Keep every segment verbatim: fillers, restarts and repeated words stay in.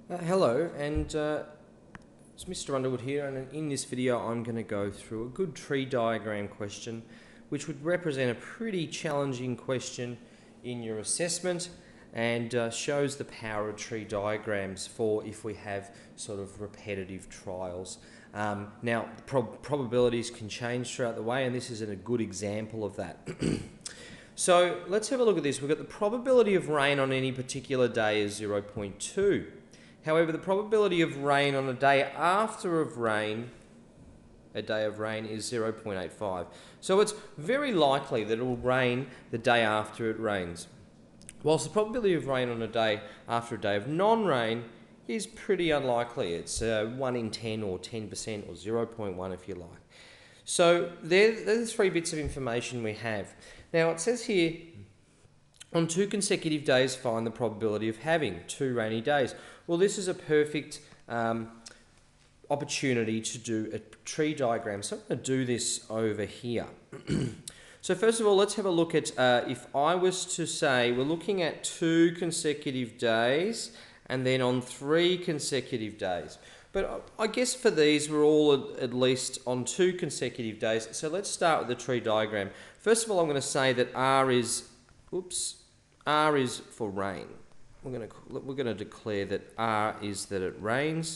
Uh, hello, and uh, it's Mister Underwood here, and in this video I'm going to go through a good tree diagram question which would represent a pretty challenging question in your assessment and uh, shows the power of tree diagrams for if we have sort of repetitive trials. Um, now, prob probabilities can change throughout the way, and this is a good example of that. So let's have a look at this. We've got the probability of rain on any particular day is zero point two. However, the probability of rain on a day after of rain, a day of rain, is zero point eight five. So it's very likely that it will rain the day after it rains. Whilst the probability of rain on a day after a day of non-rain is pretty unlikely. It's uh, one in ten or ten percent or zero point one if you like. So there, there are the three bits of information we have. Now it says here, on two consecutive days, find the probability of having two rainy days. Well, this is a perfect um, opportunity to do a tree diagram. So I'm going to do this over here. So first of all, let's have a look at uh, if I was to say we're looking at two consecutive days and then on three consecutive days. But I guess for these, we're all at least on two consecutive days. So let's start with the tree diagram. First of all, I'm going to say that R is, oops, R is for rain. We're going to we're going to declare that R is that it rains,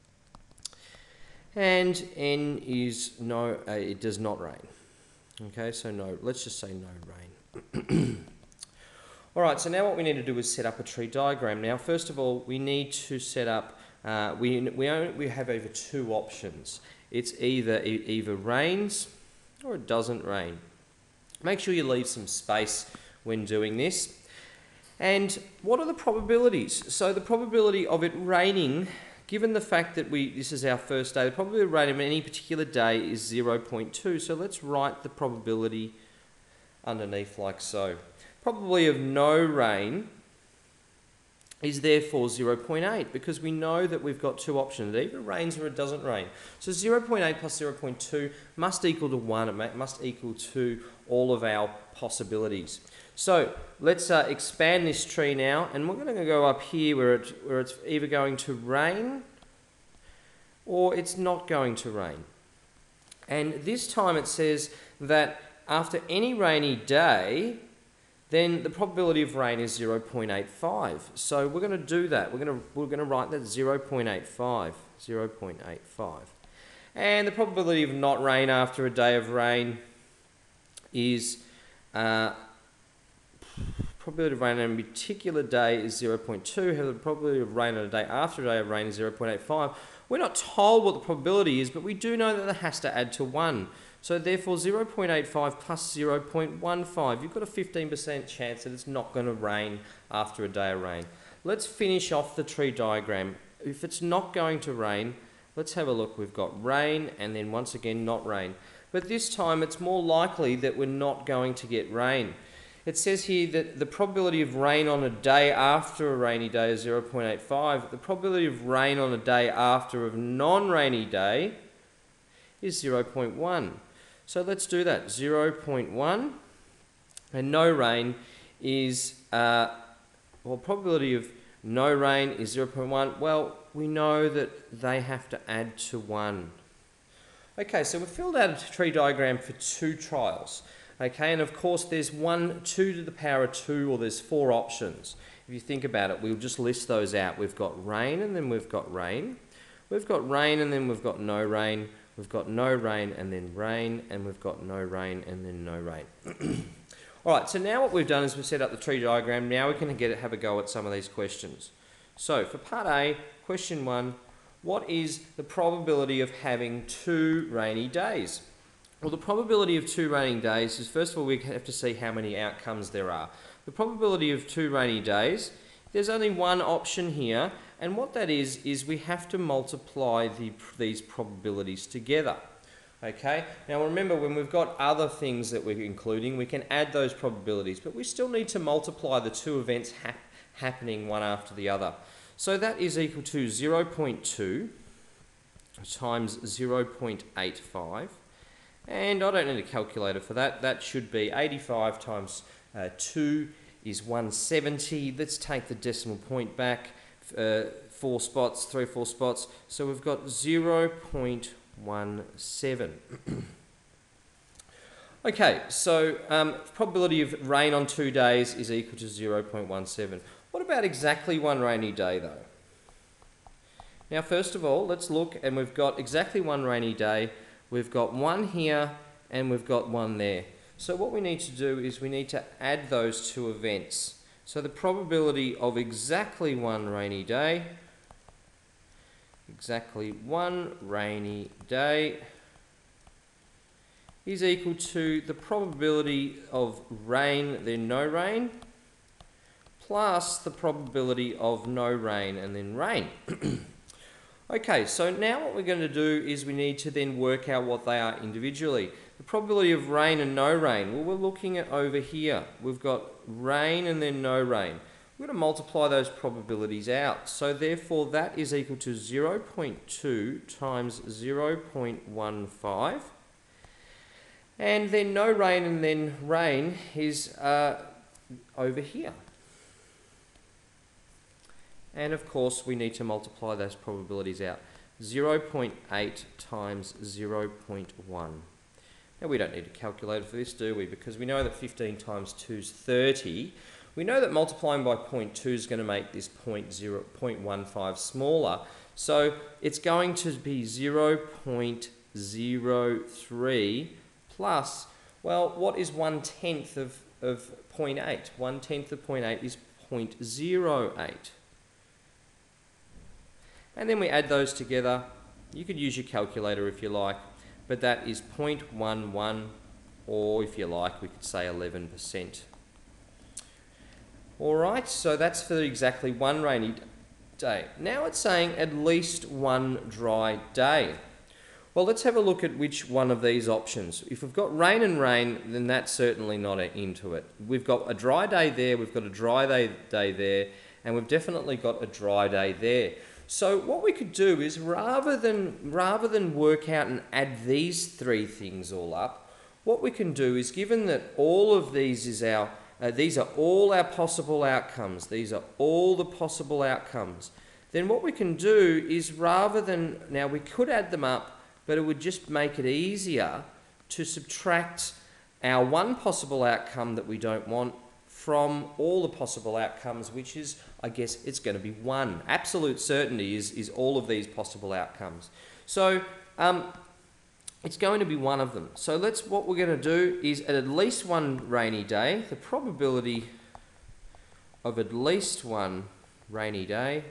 and N is no, uh, it does not rain. Okay, so no. Let's just say no rain. All right. So now what we need to do is set up a tree diagram. Now, first of all, we need to set up. Uh, we we only, we have over two options. It's either it either rains or it doesn't rain. Make sure you leave some space when doing this. And what are the probabilities? So the probability of it raining, given the fact that we this is our first day, the probability of rain on any particular day is zero point two. So let's write the probability underneath like so. Probability of no rain is therefore zero point eight, because we know that we've got two options. It either rains or it doesn't rain. So zero point eight plus zero point two must equal to one. It must equal to all of our possibilities. So let's uh, expand this tree now, and we're going to go up here where, it, where it's either going to rain or it's not going to rain. And this time it says that after any rainy day, then the probability of rain is zero point eight five. So we're going to do that. We're going to, we're going to write that zero point eight five. zero point eight five. And the probability of not rain after a day of rain is... Uh, probability of rain on a particular day is zero point two. However, the probability of rain on a day after a day of rain is zero point eight five. We're not told what the probability is, but we do know that it has to add to one. So therefore, zero point eight five plus zero point one five. You've got a fifteen percent chance that it's not going to rain after a day of rain. Let's finish off the tree diagram. If it's not going to rain, let's have a look. We've got rain and then once again not rain. But this time it's more likely that we're not going to get rain. It says here that the probability of rain on a day after a rainy day is zero point eight five. The probability of rain on a day after a non-rainy day is zero point one. So let's do that. zero point one. And no rain is, uh, well, probability of no rain is zero point one. Well, we know that they have to add to one. Okay, so we've filled out a tree diagram for two trials. Okay, and of course there's one, two to the power of two, or there's four options. If you think about it, we'll just list those out. We've got rain and then we've got rain. We've got rain and then we've got no rain. We've got no rain and then rain, and we've got no rain and then no rain. All right, so now what we've done is we've set up the tree diagram. Now we can get it, have a go at some of these questions. So for part A, question one, what is the probability of having two rainy days? Well, the probability of two raining days is, first of all, we have to see how many outcomes there are. The probability of two rainy days, there's only one option here, and what that is, is we have to multiply the, these probabilities together. Okay, now remember, when we've got other things that we're including, we can add those probabilities, but we still need to multiply the two events hap happening one after the other. So that is equal to zero point two times zero point eight five. And I don't need a calculator for that. That should be eighty-five times uh, two is one hundred seventy. Let's take the decimal point back. uh, four spots, three or four spots. So we've got zero point one seven. Okay, so um, probability of rain on two days is equal to zero point one seven. What about exactly one rainy day though? Now first of all, let's look, and we've got exactly one rainy day. We've got one here and we've got one there. So what we need to do is we need to add those two events. So the probability of exactly one rainy day, exactly one rainy day, is equal to the probability of rain, then no rain, plus the probability of no rain and then rain. Okay, so now what we're going to do is we need to then work out what they are individually. The probability of rain and no rain, well, we're looking at over here. We've got rain and then no rain. We're going to multiply those probabilities out. So therefore that is equal to zero point two times zero point one five. And then no rain and then rain is uh, over here. And of course we need to multiply those probabilities out. zero point eight times zero point one. Now we don't need a calculator for this, do we? Because we know that fifteen times two is thirty. We know that multiplying by zero point two is going to make this zero point one five smaller. So it's going to be zero point zero three plus, well, what is one tenth of, of zero point eight? one tenth of zero point eight is zero point zero eight. And then we add those together. You could use your calculator if you like, but that is zero point one one, or if you like, we could say eleven percent. Alright, so that's for exactly one rainy day. Now it's saying at least one dry day. Well, let's have a look at which one of these options. If we've got rain and rain, then that's certainly not into it. We've got a dry day there, we've got a dry day, day there, and we've definitely got a dry day there. So what we could do is rather than, rather than work out and add these three things all up, what we can do is, given that all of these is our, uh, these are all our possible outcomes, these are all the possible outcomes, then what we can do is rather than, now we could add them up, but it would just make it easier to subtract our one possible outcome that we don't want from all the possible outcomes, which is, I guess, it's going to be one. Absolute certainty is, is all of these possible outcomes. So um, it's going to be one of them. So let's, what we're going to do is at at least one rainy day, the probability of at least one rainy day,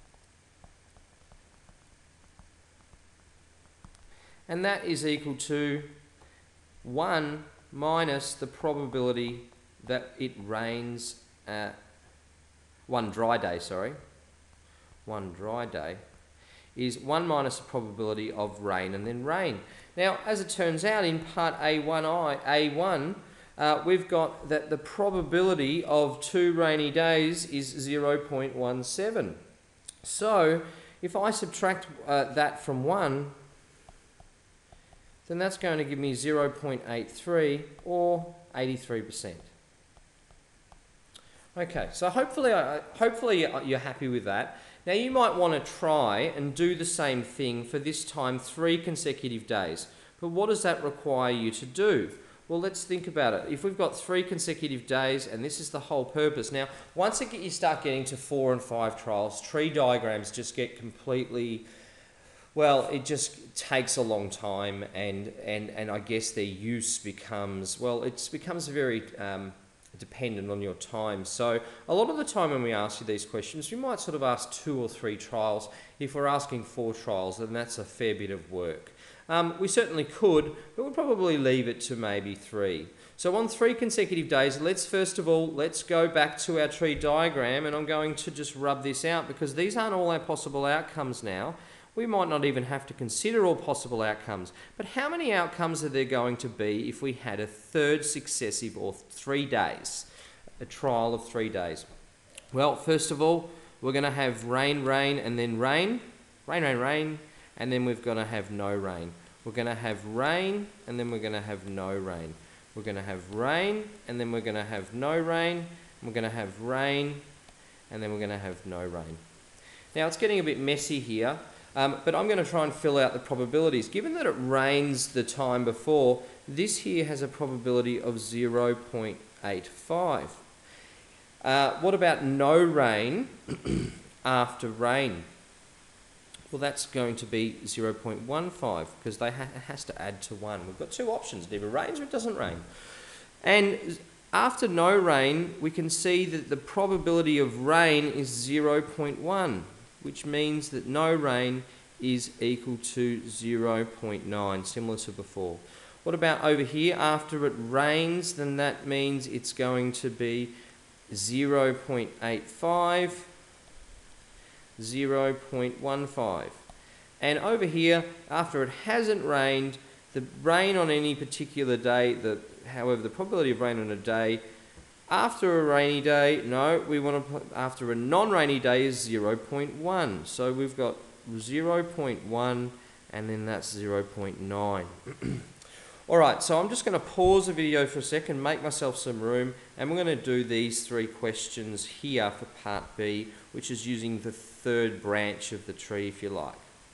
and that is equal to one minus the probability that it rains, uh, one dry day, sorry, one dry day, is one minus the probability of rain and then rain. Now, as it turns out, in part A one I, A one, uh, we've got that the probability of two rainy days is zero point one seven. So, if I subtract uh, that from one, then that's going to give me zero point eight three, or eighty-three percent. Okay, so hopefully, uh, hopefully you're happy with that. Now you might want to try and do the same thing for this time three consecutive days. But what does that require you to do? Well, let's think about it. If we've got three consecutive days, and this is the whole purpose. Now, once it get, you start getting to four and five trials, tree diagrams just get completely, well, it just takes a long time, and, and, and I guess their use becomes, well, it becomes very um, dependent on your time. So a lot of the time when we ask you these questions, we might sort of ask two or three trials. If we're asking four trials, then that's a fair bit of work. Um, we certainly could, but we'll probably leave it to maybe three. So on three consecutive days, let's first of all, let's go back to our tree diagram, and I'm going to just rub this out because these aren't all our possible outcomes now. We might not even have to consider all possible outcomes, but how many outcomes are there going to be if we had a third successive or three days, a trial of three days? Well, first of all, we're going to have rain, rain, and then rain, rain, rain, rain, and then we're going to have no rain. We're going to have rain, and then we're going to have no rain. We're going to have rain, and then we're going to have no rain. We're going to have rain, and then we're going to have no rain. Now it's getting a bit messy here, um, but I'm going to try and fill out the probabilities. Given that it rains the time before, this here has a probability of zero point eight five. Uh, what about no rain after rain? Well, that's going to be zero point one five because they ha it has to add to one. We've got two options. It either rains or it doesn't rain. And after no rain, we can see that the probability of rain is zero point one, which means that no rain is equal to zero point nine, similar to before. What about over here? After it rains, then that means it's going to be zero point eight five, zero point one five. And over here, after it hasn't rained, the rain on any particular day, the, however, the probability of rain on a day, after a rainy day, no, we want to, after a non-rainy day is zero point one. So we've got zero point one and then that's zero point nine. Alright, so I'm just going to pause the video for a second, make myself some room, and we're going to do these three questions here for part B, which is using the third branch of the tree, if you like.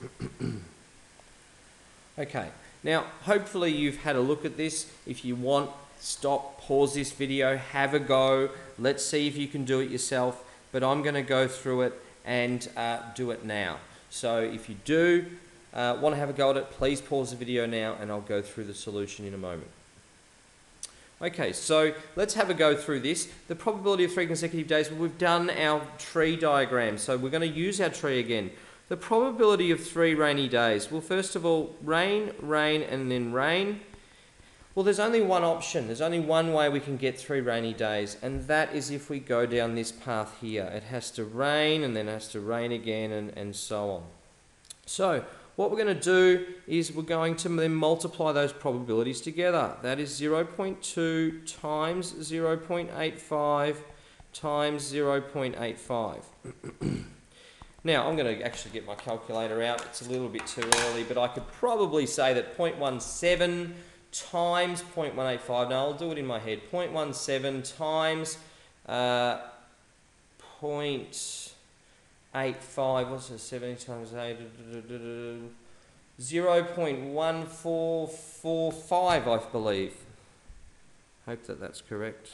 Okay, now hopefully you've had a look at this. If you want, stop, pause this video, have a go. Let's see if you can do it yourself, but I'm going to go through it and uh, do it now. So if you do uh, want to have a go at it, please pause the video now and I'll go through the solution in a moment. Okay, so let's have a go through this. The probability of three consecutive days, well, we've done our tree diagram, so we're going to use our tree again. The probability of three rainy days, well, first of all, rain, rain, and then rain. Well, there's only one option. There's only one way we can get three rainy days, and that is if we go down this path here. It has to rain, and then it has to rain again, and, and so on. So, what we're going to do is we're going to then multiply those probabilities together. That is zero point two times zero point eight five times zero point eight five. Now, I'm going to actually get my calculator out. It's a little bit too early, but I could probably say that zero point one seven times zero point one eight five. Now, I'll do it in my head. zero point one seven times uh, zero point eight five. What's it? seventy times eight. zero point one four four five, I believe. Hope that that's correct.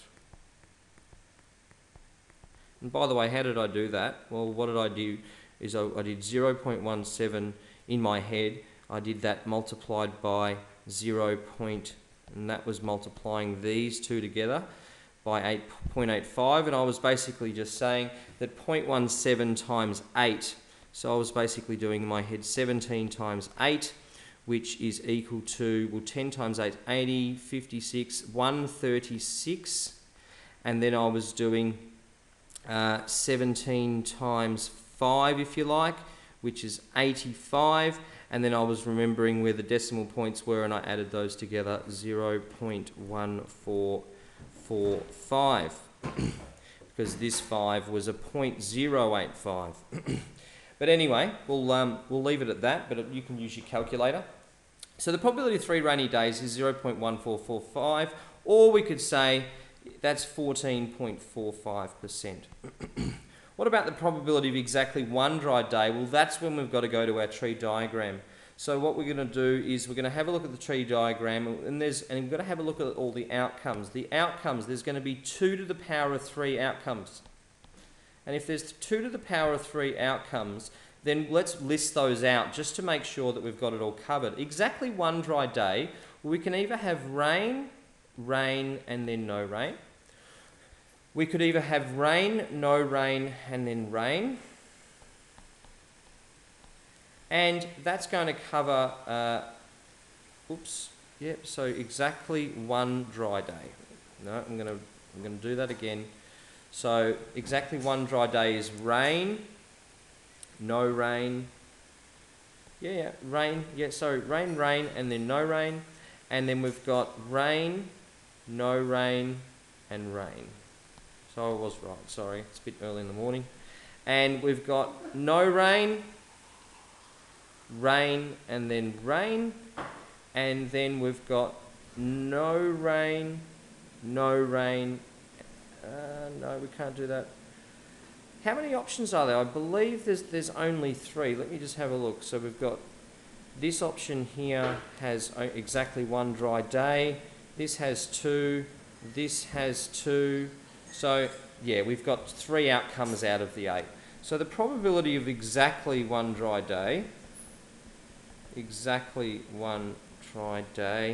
And by the way, how did I do that? Well, what did I do is I, I did zero point one seven in my head. I did that multiplied by zero. And that was multiplying these two together by eight point eight five, and I was basically just saying that zero point one seven times eight, so I was basically doing in my head seventeen times eight, which is equal to, well, ten times eight, eighty, fifty-six, one hundred thirty-six, and then I was doing uh, seventeen times five, if you like, which is eighty-five, and then I was remembering where the decimal points were and I added those together, zero point one four four five, because this five was a zero point zero eight five. But anyway, we'll, um, we'll leave it at that, but you can use your calculator. So the probability of three rainy days is zero point one four four five, or we could say that's fourteen point four five percent. What about the probability of exactly one dry day? Well, that's when we've got to go to our tree diagram. So what we're going to do is we're going to have a look at the tree diagram, and there's and we've got to have a look at all the outcomes. The outcomes, there's going to be two to the power of three outcomes. And if there's two to the power of three outcomes, then let's list those out just to make sure that we've got it all covered. Exactly one dry day, we can either have rain, rain, and then no rain. We could either have rain, no rain, and then rain. And that's going to cover, uh, oops, yep, so exactly one dry day. No, I'm going to I'm going to do that again. So exactly one dry day is rain, no rain, yeah, yeah, rain, yeah, sorry, rain, rain, and then no rain. And then we've got rain, no rain, and rain. So I was right, sorry, it's a bit early in the morning. And we've got no rain, rain, and then rain. And then we've got no rain, no rain. Uh, no, we can't do that. How many options are there? I believe there's, there's only three. Let me just have a look. So we've got this option here has exactly one dry day. This has two. This has two. So, yeah, we've got three outcomes out of the eight. So the probability of exactly one dry day, exactly one dry day,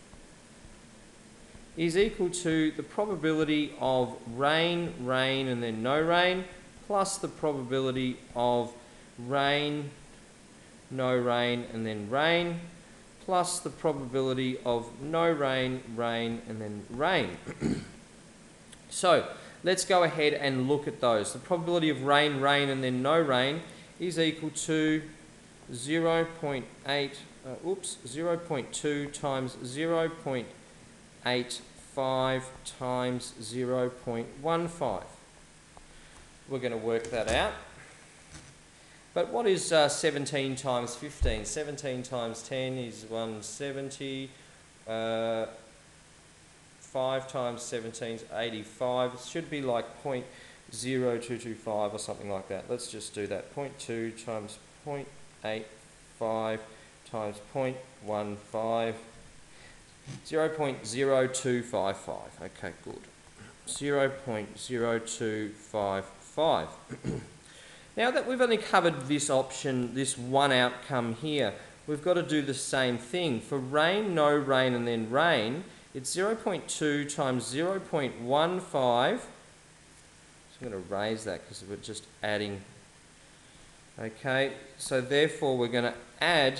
is equal to the probability of rain, rain, and then no rain, plus the probability of rain, no rain, and then rain, plus the probability of no rain, rain, and then rain. So, let's go ahead and look at those. The probability of rain, rain, and then no rain is equal to zero point eight, uh, oops, zero point two times zero point eight five times zero point one five. We're going to work that out. But what is uh, seventeen times fifteen? seventeen times ten is one hundred seventy. Uh, five times seventeen is eighty-five. It should be like zero point zero two two five or something like that. Let's just do that. zero point two times zero point eight five times zero point one five. zero point zero two five five. Okay, good. zero point zero two five five. Now that we've only covered this option, this one outcome here, we've got to do the same thing. For rain, no rain, and then rain, it's zero point two times zero point one five. So I'm going to raise that because we're just adding. Okay, so therefore we're going to add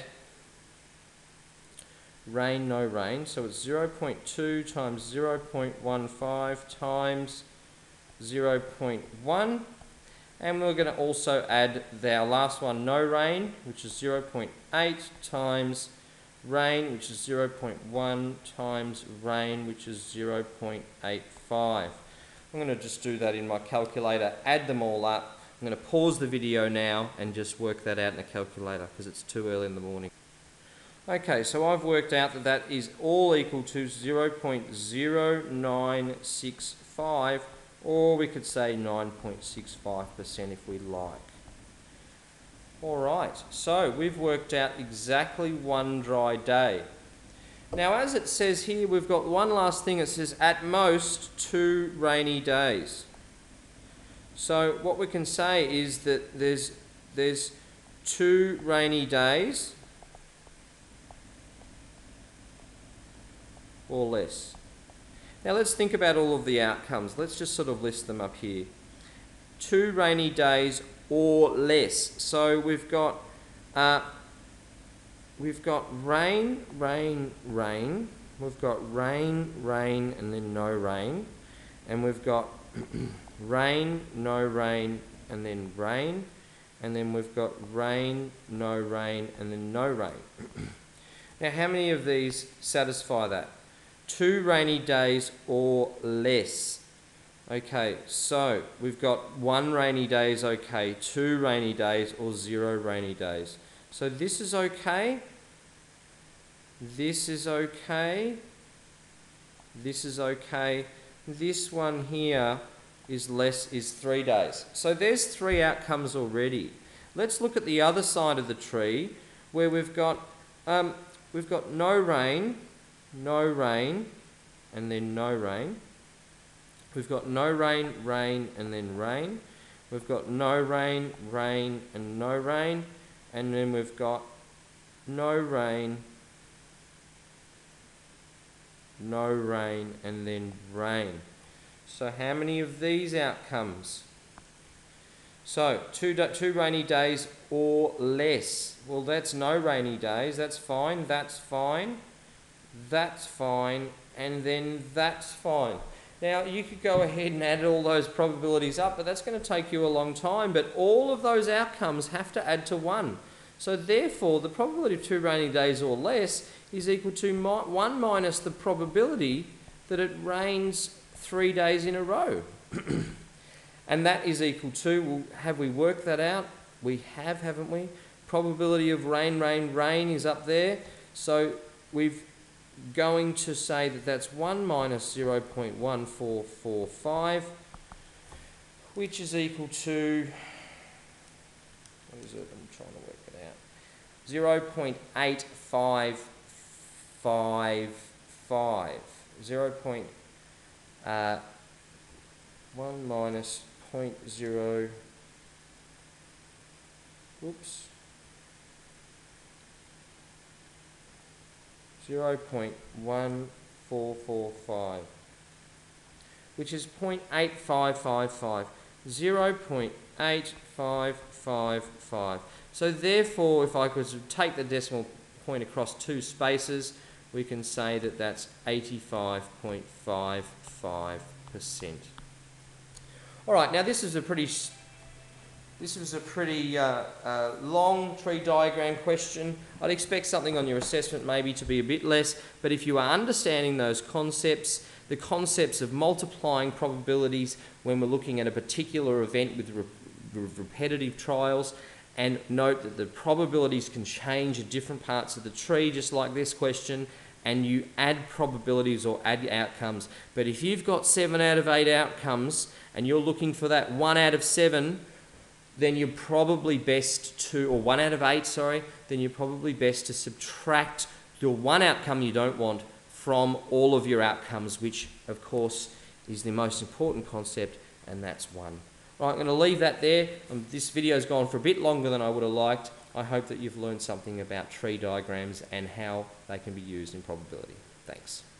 rain, no rain. So it's zero point two times zero point one five times zero point one. And we're going to also add our last one, no rain, which is zero point eight times rain, which is zero point one times rain, which is zero point eight five. I'm going to just do that in my calculator, add them all up. I'm going to pause the video now and just work that out in a calculator because it's too early in the morning. Okay, so I've worked out that that is all equal to zero point zero nine six five, or we could say nine point six five percent if we like. Alright, so we've worked out exactly one dry day. Now as it says here, we've got one last thing. It says at most two rainy days. So what we can say is that there's, there's two rainy days or less. Now let's think about all of the outcomes. Let's just sort of list them up here. Two rainy days or less. So we've got uh, we've got rain, rain, rain. We've got rain, rain, and then no rain. And we've got rain, no rain, and then rain. And then we've got rain, no rain, and then no rain. Now how many of these satisfy that? Two rainy days or less. Okay, so we've got one rainy day is okay, two rainy days or zero rainy days. So this is okay, this is okay, this is okay, this one here is less, is three days. So there's three outcomes already. Let's look at the other side of the tree where we've got, um, we've got no rain, no rain, and then no rain. We've got no rain, rain, and then rain. We've got no rain, rain, and no rain. And then we've got no rain, no rain, and then rain. So how many of these outcomes? So two, two rainy days or less. Well, that's no rainy days. That's fine. That's fine. That's fine, and then that's fine. Now, you could go ahead and add all those probabilities up, but that's going to take you a long time. But all of those outcomes have to add to one. So therefore, the probability of two rainy days or less is equal to one minus the probability that it rains three days in a row. And that is equal to, well, have we worked that out? We have, haven't we? Probability of rain, rain, rain is up there. So we've going to say that that's one minus zero point one four four five, which is equal to, what is it? I'm trying to work it out. zero point eight five five five. zero point one minus zero point zero, whoops, zero point one four four five, which is zero point eight five five five. zero point eight five five five. So therefore, if I could take the decimal point across two spaces, we can say that that's eighty-five point five five percent. All right, now this is a pretty, this was a pretty uh, uh, long tree diagram question. I'd expect something on your assessment maybe to be a bit less, but if you are understanding those concepts, the concepts of multiplying probabilities when we're looking at a particular event with re with repetitive trials, and note that the probabilities can change at different parts of the tree, just like this question, and you add probabilities or add outcomes. But if you've got seven out of eight outcomes and you're looking for that one out of seven, then you're probably best to, or one out of eight, sorry, then you're probably best to subtract your one outcome you don't want from all of your outcomes, which of course is the most important concept, and that's one. Right, I'm going to leave that there. Um, this video's gone for a bit longer than I would have liked. I hope that you've learned something about tree diagrams and how they can be used in probability. Thanks.